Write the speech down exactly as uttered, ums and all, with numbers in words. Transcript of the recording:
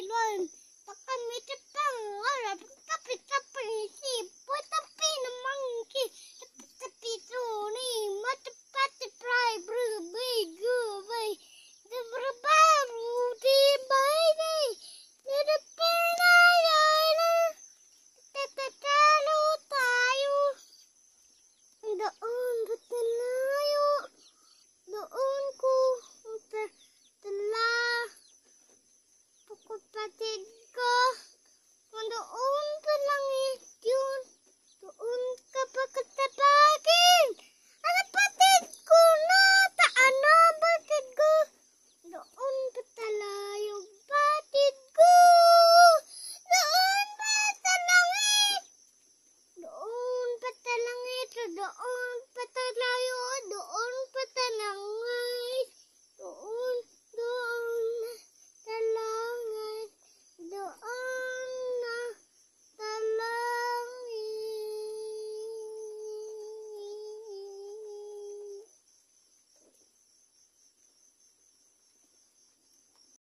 kilon. Takkan mi tepang ora tapi tapi si boy tapi na monkey. Tapi tapi tu ni mat pat try bru big go way. The